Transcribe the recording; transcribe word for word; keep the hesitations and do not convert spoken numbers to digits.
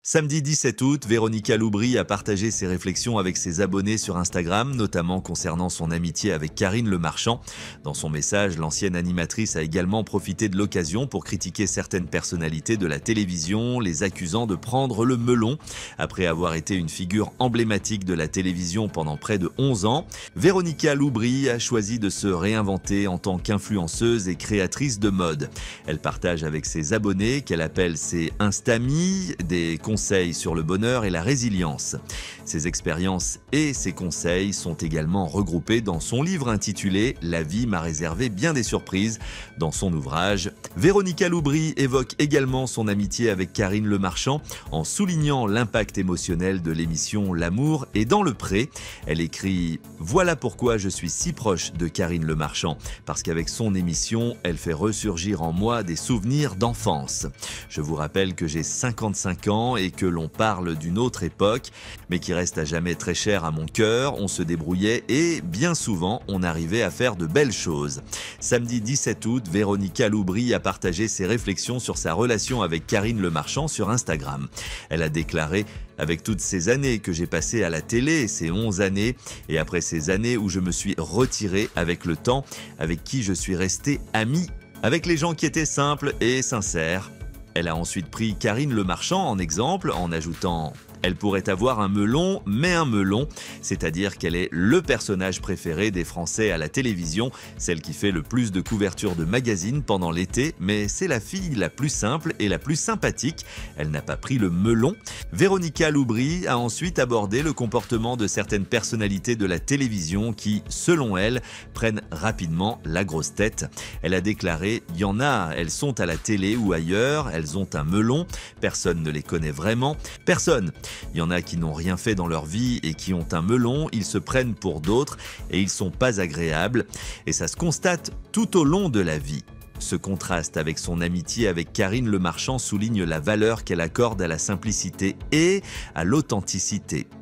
Samedi dix-sept août, Véronica Loubry a partagé ses réflexions avec ses abonnés sur Instagram, notamment concernant son amitié avec Karine Le Marchand. Dans son message, l'ancienne animatrice a également profité de l'occasion pour critiquer certaines personnalités de la télévision, les accusant de prendre le melon. Après avoir été une figure emblématique de la télévision pendant près de onze ans, Véronica Loubry a choisi de se réinventer en tant qu'influenceuse et créatrice de mode. Elle partage avec ses abonnés, qu'elle appelle ses Instamis, des conseils sur le bonheur et la résilience. Ses expériences et ses conseils sont également regroupés dans son livre intitulé « La vie m'a réservé bien des surprises ». Dans son ouvrage, Véronica Loubry évoque également son amitié avec Karine Le Marchand en soulignant l'impact émotionnel de l'émission L'amour est dans le pré. Elle écrit « Voilà pourquoi je suis si proche de Karine Le Marchand, parce qu'avec son émission, elle fait ressurgir en moi des souvenirs d'enfance. Je vous rappelle que j'ai cinquante-cinq ans et que l'on parle d'une autre époque, mais qui reste à jamais très chère à mon cœur. On se débrouillait et, bien souvent, on arrivait à faire de belles choses. » Samedi dix-sept août, Véronica Loubry a partagé ses réflexions sur sa relation avec Karine Le Marchand sur Instagram. Elle a déclaré « Avec toutes ces années que j'ai passées à la télé, ces onze années, et après ces années où je me suis retiré avec le temps, avec qui je suis resté amie, avec les gens qui étaient simples et sincères. » Elle a ensuite pris Karine Le Marchand en exemple en ajoutant « Elle pourrait avoir un melon, mais un melon, c'est-à-dire qu'elle est le personnage préféré des Français à la télévision, celle qui fait le plus de couvertures de magazines pendant l'été, mais c'est la fille la plus simple et la plus sympathique. Elle n'a pas pris le melon. » Véronica Loubry a ensuite abordé le comportement de certaines personnalités de la télévision qui, selon elle, prennent rapidement la grosse tête. Elle a déclaré « Il y en a, elles sont à la télé ou ailleurs, elles ont un melon, personne ne les connaît vraiment, personne. Il y en a qui n'ont rien fait dans leur vie et qui ont un melon, ils se prennent pour d'autres et ils sont pas agréables. Et ça se constate tout au long de la vie. » Ce contraste avec son amitié avec Karine Le Marchand souligne la valeur qu'elle accorde à la simplicité et à l'authenticité.